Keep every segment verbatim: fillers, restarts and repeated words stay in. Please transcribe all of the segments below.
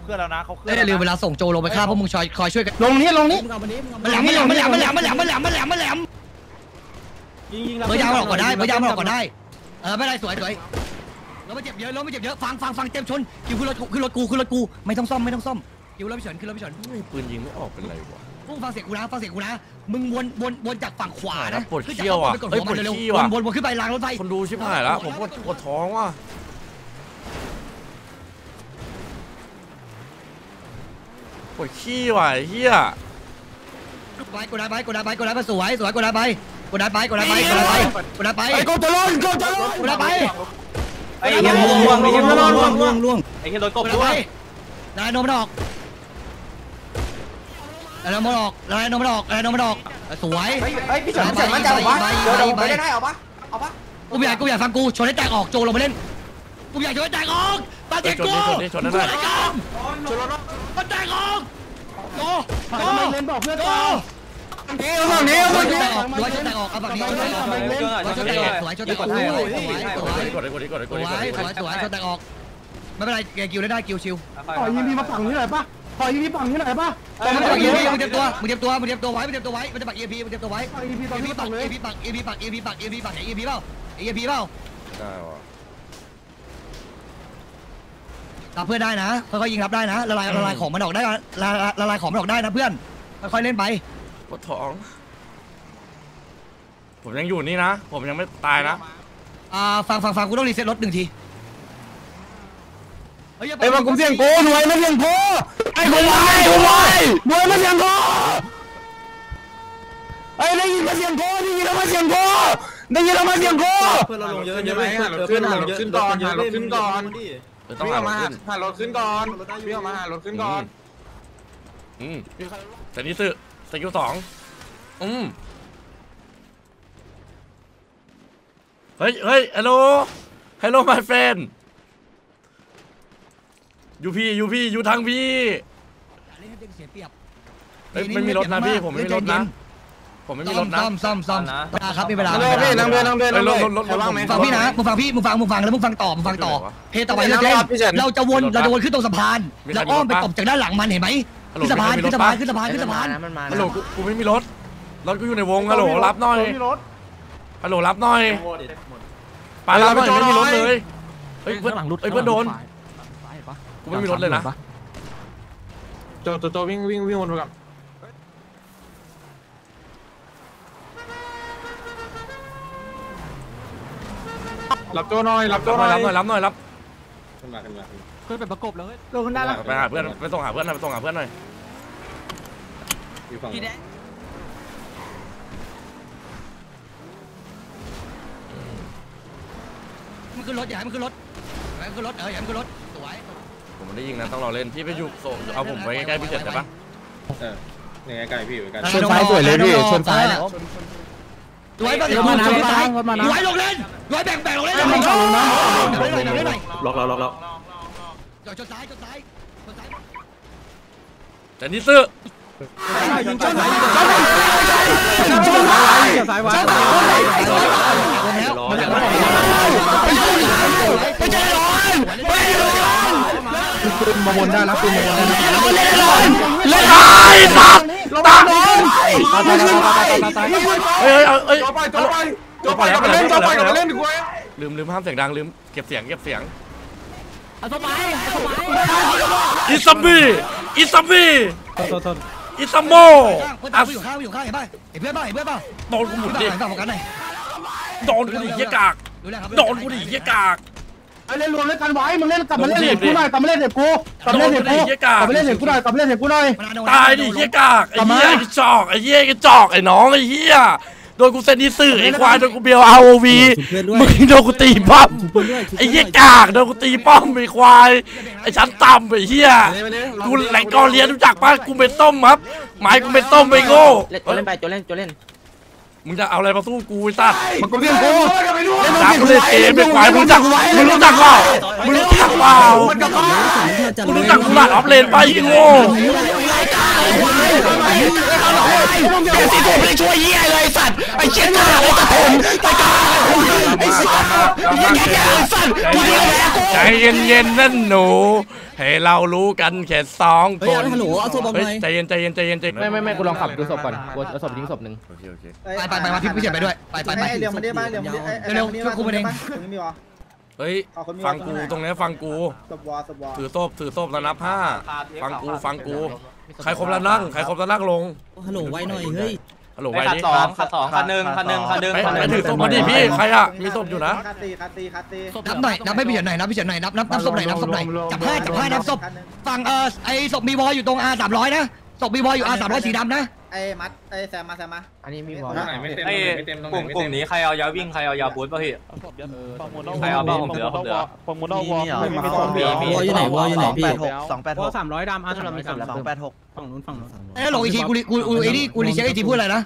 ลื่อนแล้วนะเขาเคลื่อนอย่าลืมเวลาส่งโจลงไปฆ่าพวกมึงคอยช่วยกันลงนี้ลงนี้มันแหลมมันแหลมมันแหลมมันแหลมมันแหลมมันแหลมมันแหลมมันแหลมยิงยิงเบอร์ยาวออกก่อนได้เบอร์ยาวออกก่อนได้เออไม่ได้สวยสวยเราไม่เจ็บเยอะเราไม่เจ็บเยอะฟังฟังฟังเต็มชนคิวขึ้นรถขึ้นรถกูขึ้นรถกูไม่ต้องซ่อมไม่ต้องซ่อมคิวรถพี่เฉินขึ้นรถพี่เฉินปืนยิงไม่ออกเป็นไรวะพวกฟังเสียงกูนะฟังเสียงกูนะมึงวนวนวนจากฝั่งขวานะปวดเขี้ยวอ่ะเอ้ยปวดขี้ว่ะวนวนขึ้นไปรางรถไฟคนดูชิบหายแล้วผมปวดปวดท้องว่ะปวดขี้ว่ะเฮียไปกดได้ไปกดได้ไปกดได้ไปสวยสวยกดได้ไปกดได้ไปกดได้ไปกดได้ไปกดได้ไปไอ้กูจะล้นกูจะล้นกดได้ไปไอ้เหี้ยล่วงไอ้เหี้ยล่วงล่วงล่วงล่วงไอ้เหี้ยโดนกบล่วงนายโนมันออกนายโนมันออกนายโนมันออกนายโนมันออกสวยเฮ้ยพี่เฉินเฉินมันจะเอาปะเดี๋ยวผมไปได้เอาปะเอาปะกูอยากกูอยากฟังกูชนให้แตกออกโจลงมาเล่นกูอยากชนให้แตกออกตาเจ็บกูชนได้ชนได้มันแตกออกโจโจเล่นบอกเพื่อนโจนี้ฝั่งนี้ฝั่งนี้สวยชนแตกออกเอาฝั่งนี้สวยชนแตกออกสวยชนแตกออกสวยสวยสวยสวยสวยสวยชนแตกออกไม่เป็นไรเกิวได้ได้กิวชิวขอยิงพี่มาฝั่งนี้หน่อยปะขอยิงพี่ฝั่งนี้หน่อยปะมึงเตรียมมึงเตรียมตัวมึงเตรียมตัวมึงเตรียมตัวไว้มึงเตรียมตัวไว้มันจะปักเอพีมึงเตรียมตัวไว้เอพีปักเอพีปักเอพีปักเอพีปักเอพีปักเอพีปักเอพีเปล่าเอพีเปล่าได้ว่ะรับเพื่อนได้นะค่อยๆยิงรับได้นะละลายละลายของมันออกได้ละละลายของมันออกได้นะเพื่อนค่อยๆเล่นไปปวดท้องผมยังอยู่นี่นะผมยังไม่ตายนะอ่าฟังฟังฟังกูต้องรีเซ็ตรถหนึ่งทีไอ้บางกูเสียงโก้หน่วยไม่เสียงโก้ไอ้กูไว้กูไว้หน่วยไม่เสียงโก้ไอ้ได้ยินมาเสียงโก้ได้ยินแล้วมาเสียงโก้ได้ยินแล้วมาเสียงโก้เพื่อนเราลงเยอะเยอะไหมหาขึ้นหารถขึ้นก่อนหารถขึ้นก่อนต้องหารถขึ้นหารถขึ้นก่อนพี่ออกมาหารถขึ้นก่อนอืมแต่นี่สื่อสกิลสองอืมเฮ้ยเฮ้ยฮัลโหลฮัลโหล my friend ยูพี่ยูพี่ยูทางพี่เฮ้ยไม่มีรถนะพี่ผมไม่มีรถนะผมไม่มีรถนะซ่อมซ่อมซ่อมนะครับมีเวลานั่งเบนนั่งเบนนั่งเบนรถรถรถรถฟังพี่นะมึงฟังพี่มึงฟังมึงฟังแล้วมึงฟังต่อมึงฟังต่อเพต่อไปเล่นเราจะวนเราจะวนขึ้นตรงสะพานเราอ้อมไปตบจากด้านหลังมันเห็นไหมขึ้นสะพานขึ้นสะพานขึ้นสะพานขึ้นสะพานฮัลโหลกูไม่มีรถรถกูอยู่ในวงฮัลโหลรับหน่อยฮัลโหลรับหน่อยไปรับหน่อยไม่มีรถเลยเฮ้ยเพื่อนเฮ้ยเพื่อนโดนกูไม่มีรถเลยนะโจโจโจวิ่งวิ่งวิ่งวนไปก่อนรับโจหน่อยรับโจหน่อยรับหน่อยรับหน่อยรับขึ้นมาขึ้นมาเพื่อนไปประกบเลยลงขึ้นได้แล้วไปหาเพื่อนไปส่งหาเพื่อนหน่อยไปส่งหาเพื่อนหน่อยอยู่ฝั่งมันขึ้นรถอย่าให้มันขึ้นรถอย่าให้มันขึ้นรถเอออย่าให้มันขึ้นรถสวยผมไม่ได้ยิงนะต้องรอเล่นพี่ไปอยู่โซ่เอาผมไว้ใกล้ๆพี่เฉินใช่ปะเออเนี่ยใกล้พี่อยู่ใกล้ชนซ้ายสวยเลยพี่ชนซ้ายเนี่ยรวยแบบรวยรวยลงเล่นรวยแบ่งแบ่งลงเล่นลงนะล็อกแล้วล็อกแล้วจอดจอดซ้ายจอดซ้ายจอดซ้ายแต่นี่ซื้อยิงชนซ้ายชนซ้ายชนซ้ายชนซ้ายชนซ้ายไปเจอร้อนไปเจอร้อนปืนมาบนได้แล้วปืนมาบนได้แล้วเล่นร้อนเล่นร้อนตักตักเฮ้ยเฮ้ยเฮ้ยจ่อไปจ่อไปจ่อไปกับเล่นจ่อไปกับเล่นดีกว่าลืมลืมห้ามเสียงดังลืมเก็บเสียงเก็บเสียงเอาสบายเอาสบายอิซัมบี้อิซัมบี้อิซัมโมอ่ะอยู่ข้างอยู่ข้างเห็นป่ะเห็นเพื่อนป่ะเห็นเพื่อนป่ะโดนกูหมุนดิฝั่งกันไหนโดนกูดิเหี้ยกากโดนกูดิเหี้ยกากไอ้เล่นรวมเล่นกันไว้มึงเล่นกลับมาเล่นเห็บกูหน่อยกลับมาเล่นเห็บกูกลับมาเล่นเห็บกูกลับมาเล่นเห็บกูหน่อยกลับมาเล่นเห็บกูหน่อยตายดิเหี้ยกากไอ้เหี้ยกระจอกไอ้เหี้ยกระจอกไอ้น้องไอ้เหี้ยโดนกูเซนดิสื่อไอ้ควายโดนกูเบลอาร์โอวีมึงโดนกูตีป้อมไอ้เหี้ยกากโดนกูตีป้อมไอ้ควายไอ้ชั้นต่ำไอ้เหี้ยกูแหล่งกอเลียรู้จักป่ะกูเป็นต้มครับหมายกูเป็นต้มไปโง่โจเล่นไปโจเล่นโจเล่นมึงจะเอาอะไรมาสู้กูไอ้สัตว์มันกูเรียกกูจับกูเลยเกมเป็นควายมึงรู้จักมึงรู้จักเปล่ามึงรู้จักเปล่ามึงรู้จักกูหลาดออฟเลนไปยี่โง่ไอ้เสียสีตัวไม่ได้ช่วยเหี้ยเลยสัตว์ไอ้เชี่ยกาไอ้ตะทนตะกาไอ้สัตว์ไอ้แก่สัตว์กูเดียวแหละกูใจเย็นๆนั่นหนูให้เรารู้กันแค่สองคนใจเย็นใจเย็นใจเย็นใจเย็นไม่ไม่ไม่กูลองขับดูศพก่อนกูเอาศพทิ้งศพหนึ่งไปไปไปมาพี่พี่เฉินไปด้วยไปไปไปไอ้เรื่องมันได้บ้านเรื่องมันได้เร็วช่วยกูมาเองตรงนี้มีวะเฮ้ยฟังกูตรงนี้ฟังกูสบวอสบวอถือโซ่ถือโซ่แล้วนับห้าฟังกูฟังกูใครครบแล้วนั่งใครครบแล้วนั่งลงฮัลโหลไว้หน่อยเฮ้ยฮัลโหลไปไว้คันดิสองคันสองคันหนึ่งคันหนึ่งคันหนึ่งไปคันหไปนึ่งถือโซ่มาดิพี่ใครอะมีโซ่อยู่นะคัตตีคัตตีคัตตีนับหน่อยนับให้พี่เฉินหน่อยนับพี่เฉินหน่อยนับนับนับศพหน่อยนับศพหน่อยจับให้จับให้นับศพฝั่งเออไอ้ศพมีวออยู่ตรงอาสามร้อยนะศพมีวออยู่อาสามร้อยสีดำนะไอ้มัดไอ้แซมมาแซมมาอันนี้มีบอลไอ้กลุ่มกลุ่มนี้ใครเอายาวิ่งใครเอายาบูทป่ะพี่ใครเอาบ้างผมเหลือผมเหลือวออยู่ไหนวออยู่ไหนพี่สองแปดหกสามร้อยดำอ่ะสามร้อยสองแปดหกฝั่งนู้นฝั่งนู้นไอ้หลงอีกทีกูกูกูไอ้นี่กูรีเช็คไอ้ทีพูดอะไรนะ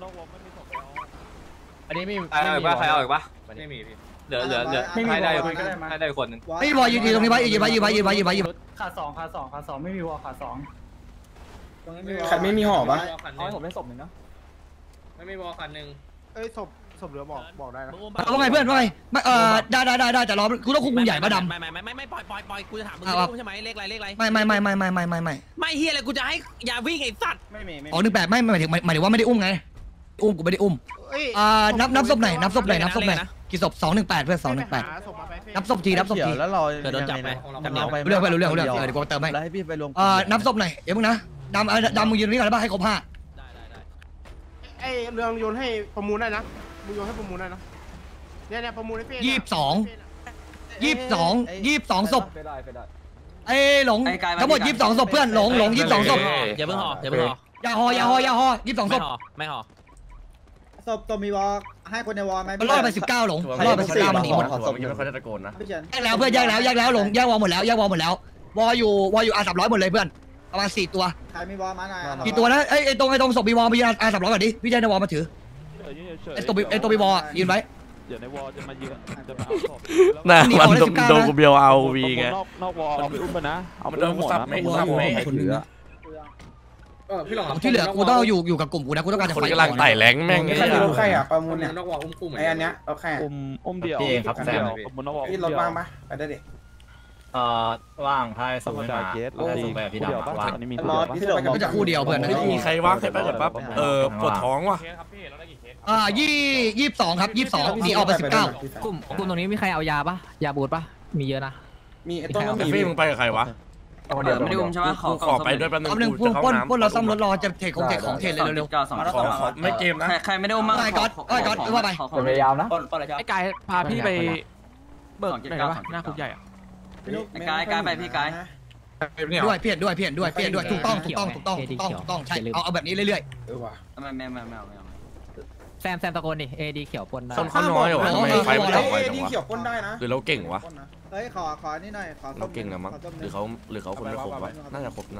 อันนี้ไม่ใครเอาอีกป่ะใครเอาอีกป่ะไม่มีพี่เหลือเหลือเหลือให้ได้ให้ได้คนหนึ่งไอ้วอยืนตรงนี้ไว้ยืนไว้ยืนไว้ยืนไว้ยืนไว้ยืนขาสองขาสองขาสองไม่มีวอขาสองตรงนี้มีใครไม่มีห่อปะเอาให้ผมได้ศพหนึ่งนะไม่มีวอลคันหนึ่งเอ้ยศพศพเหลือบอกบอกได้นะว่าไงเพื่อนว่าไงไม่เออได้ได้ได้ได้แต่รอกูต้องคุมคุมใหญ่ปะดำไม่ไม่ไม่ไม่ไม่ปล่อยปล่อยปล่อยกูจะถามมึงไม่รู้ใช่ไหมเลขอะไรเลขอะไรไม่ไม่ไม่ไม่ไม่ไม่ไม่ไม่ไม่เฮียอะไรกูจะให้ยาวิ่งไอ้สัตว์ไม่มีไม่อ๋อหนึ่งแปดไม่หมายถึงหมายถึงว่าไม่ได้อุ้มไงอุ้มกูไม่ได้อุ้มอ่านับนับศพไหนนับศพไหนนับศพไหนกี่ศพสองหนึ่งแปดเพื่อนสองหนึ่งแปดนับศพทีนับศพทีแล้วรอเดี๋ยวโดนจับไปจับเหนียวเรื่องไปรู้เรื่องเรื่องเดี๋ยวกูเติมให้แล้วให้พี่ไปรวมอ่านับศพไหนเดี๋ยวมึงนะดำดำมึงยืนนี่ก่อนได้ป่ะให้ครบห้าไอ้เรื่องโยนให้ประมูลได้นะมึงโยนให้ประมูลได้นะเนี่ยเนี่ยประมูลให้เป้ยี่สิบสองยี่สิบสองยี่สิบสองศพไปได้ไปได้ไอ้หลงทั้งหมดยี่สิบสองศพเพื่อนหลงหลงยี่สิบสองศพอย่าเพิ่งห่ออย่าเพิ่งห่ออย่าห่ออย่าห่ออย่าห่อยี่สิบสองศไม่พห่อไม่ห่อศพตัวมีวอให้คนในวอไหมมันรอดไปสิบเก้าหลงรอดไปสิบเก้ามันหนีหมดตัวไม่ค่อยได้ตะโกนนะพี่เฉินแยกแล้วเพื่อนแยกแล้วแยกแล้วหลงแยกวอลหมดแล้วแยกวอลหมดแล้ววออยู่วออยู่อาสามร้อยหมดเลยเพื่อนประมาณสี่ตัวใครมีวอมาหน่อยกี่ตัวนะไอ้ไอ้ตรงไอ้ตรงศพมีวอลมีอาสามร้อยก่อนดิพี่เจนในวอลมาถือไอ้ตัวไอ้ตัวมีวอลยืนไว้เดี๋ยวในวอลจะมาเยอะจะมาเอาศพน่ามันโดนกูเบียวเอาวีไงนอกนอกวอลเอาไปอุ้มไปนะเอาไปมันโดนกูสับไม่สับไม่คนเหลือเออพี่หลงที่เหลือกูต้องอยู่อยู่กับกลุ่มกูนะกูต้องการจะคนไฟกำลังไต่แรงแม่งใครมีรถใครอ่ะประมูลเนี่ยนอกวอลอุ้มกุ้งไอ้อันเนี้ยรถใครอุ้มอุ้มเดียวพี่เองครับมแซมเดียวผมนอกวอลพี่รถว่างปะไปได้ดิเอ่อว่างพายสส่งมุให้ดามาเกตได้ส่งไปพี่เดียวดำป่ะว่างตอนนี้มีตัวเดียวป่ะพี่หลงก็จะคู่เดียวเพื่อนนะไม่มีใครวะใครไปเดี๋ยวปั๊บเออปวดท้องว่ะอ่ายี่ยี่สิบสองครับยี่สิบสองหนีออกไปสิบเก้ากลุ่มกลุ่มตรงนี้มีใครเอายาปะยาบูทปะมีเยอะนะมีไอ้ต้นไอ้ฟี่มึงไปกับใครวะเดี๋ยวไม่ได้อุ้มใช่ไหมกูขอไปด้วยแป๊บนึงเอาหนึ่งกูพ่นจะเข้าพ่นน้ำพ่นเราซ่อมรถรอจะเทของเทของเทเลยเร็วก้าสองขอขอไม่เกมนะใครไม่ได้อุ้มมั่งไอ้ก๊อตไอ้ก๊อตว่าไปพยายามนะต้นอะไรไอ้กายพาพี่ไปเบิกไหนวะหน้าคุกใหญ่อะกายกายไปพี่กายด้วยเพี้ยนด้วยเพี้ยนด้วยเพี้ยนด้วยถูกต้องถูกต้องถูกต้องถูกต้องถูกต้องใช่เอาเอาแบบนี้เรื่อยเออว่ะไม่ไม่ไม่ไม่ไม่แซมแซมตะโกนดิเอดีเขียวปนได้คนเขาน้อยเหรอทำไมไฟไม่เอ้ดับไฟยจังดีวะเขียวป้นได้นะหรือเราเก่งวะเฮ้ยขอขอนี่หน่อยขอเราเก่งนะมั้งหรือเขาหรือเขาคนไม่ครบวะน่าจะครบนะ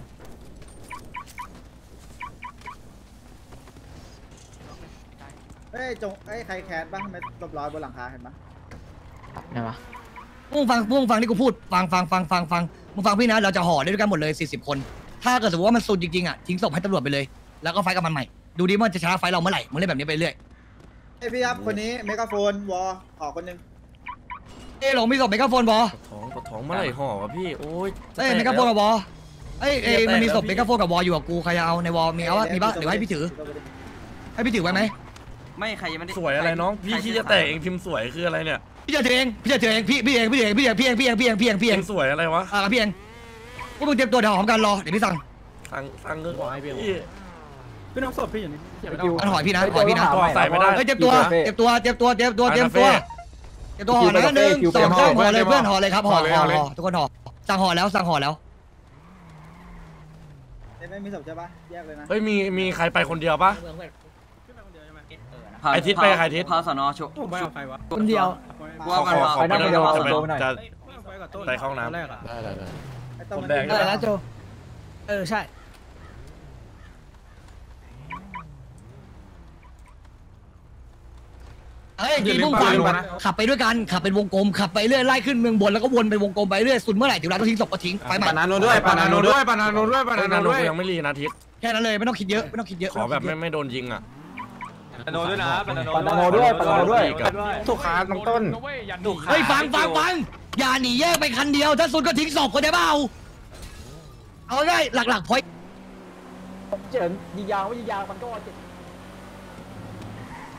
เฮ้ยจงเฮ้ยใครแคสบ้างทำไมตบรอยบนหลังคาเห็นปะไหนวะๆมึงฟังมึงฟังที่กูพูดฟังฟังฟังฟังฟังมึงฟังพี่นะเราจะห่อได้ด้วยกันหมดเลยสี่สิบคนถ้าเกิดสมมติว่ามันสุดจริงๆอ่ะทิ้งศพให้ตำรวจไปเลยแล้วก็ไฟกับมันใหม่ดูดิว่าจะชนะไฟเราเมื่อไหร่มึงเล่นแบบนี้ไปเรื่อยเฮ้ยพี่ครับคนนี้เมกาโฟนวอขอคนนึงเอ้หลงมีศพเมกาโฟนบอท้องปวดท้องเมื่อไหร่ห่อวะพี่โอ้ยเอ้เมกาโฟนกับบอเอ้ยเอ้มันมีศพเมกาโฟนกับวออยู่กับกูใครจะเอาในวอมีเอาวะมีปะหรือให้พี่ถือให้พี่ถือไว้ไหมไม่ใครยังไม่ได้สวยอะไรน้องพี่ที่จะแตกเองพิมพ์สวยคืออะไรเนี่ยพี่จะถือเองพี่จะถือเองพี่พี่เองพี่เองพี่เองพี่เองพี่เองพี่เองพี่เองพี่พิเองมพ์สวยอะไรวะอ่าพี่เองพวกมึงเตรียมตัวเดี๋ยวหอมกันรอเดี๋ยวพี่สั่งสั่งสั่งเงินพี่พี่น้องศพพี่อย่างนี้อันหอยพี่นะหอยพี่นะต่อใส่ไม่ได้เฮ้ยเตรียมตัวเตรียมตัวเตรียมตัวเตรียมตัวเตรียมตัวเตรียมตัวห่อนะหนึ่งสองสามห่อเลยเพื่อนห่อเลยครับห่อห่อห่อทุกคนห่อสั่งห่อแล้วสั่งห่อแล้วไม่มีศพใช่ปะแยกเลยนะเฮ้ยมีมีใครไปคนเดียวปะ ไอ้ทิศไปใครทิศพาสนอชกผมไปกับใครวะคนเดียวขอขอขอไปนั่งจะไปจะไปเข้าห้องน้ำแรกอะไอ้ต้นมันอะไรนะโจเออใช่เฮ้ยจีมุ่งฟังขับไปด้วยกันขับเป็นวงกลมขับไปเรื่อยไล่ขึ้นเมืองบนแล้วก็วนเป็นวงกลมไปเรื่อยสุดเมื่อไหร่ถึงเวลาต้องทิ้งศพก็ทิ้งไปใหม่ปานาโนด้วยปานาโนด้วยปานาโนด้วยปาเฮ้ยนานาโนโนด้วยยังไม่รีนะทิศแค่นั้นเลยไม่ต้องคิดเยอะไม่ต้องคิดเยอะขอแบบไม่ไม่โดนยิงอ่ะปาโนด้วยนะปาโนปาโนด้วยปาโนด้วยถูกขาน้องต้นเฮ้ยฟังฟังฟังอย่าหนีแยกไปคันเดียวถ้าสุดก็ทิ้งศพคนได้เปล่าเอาง่ายหลักๆพอยเฉินยิงยางไม่ยิงยางมันก็